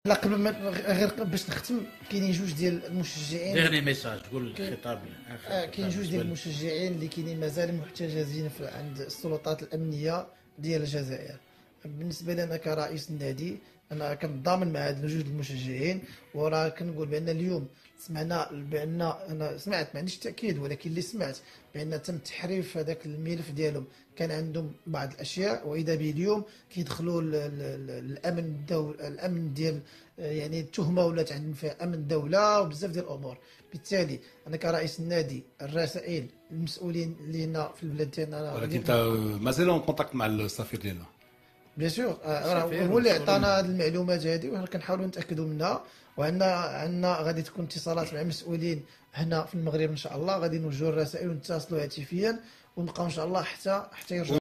لا قبل ما غير باش نختم، كاينين جوج ديال المشجعين. ديرني ميساج قول الخطاب. كاين جوج ديال المشجعين اللي كاينين مازال محتجزين عند السلطات الامنيه ديال الجزائر. بالنسبه لنا كرئيس النادي، انا كنتضامن مع هاد جوج المشجعين، وراه كنقول بان اليوم سمعنا بان، انا سمعت ما عنديش تاكيد ولكن اللي سمعت بان تم تحريف هذاك الملف ديالهم، كان عندهم بعض الاشياء، واذا به اليوم كيدخلوا الامن الامن ديال، يعني التهمه ولات عندهم فيها امن الدوله وبزاف ديال الامور. بالتالي انا كرئيس النادي الرسائل المسؤولين لينا في البلاد ديالنا. ولكن انت مازال اون كونتاكت مع السفير ديالنا؟ بيان سور، هو اللي عطانا هذه المعلومات هذه، وحنا كنحاولوا نتاكدوا منها. وعندنا غادي تكون اتصالات مع مسؤولين هنا في المغرب ان شاء الله، غادي نوجهوا الرسائل ونتصلوا هاتفيا ونبقاو ان شاء الله حتى يرجعوا.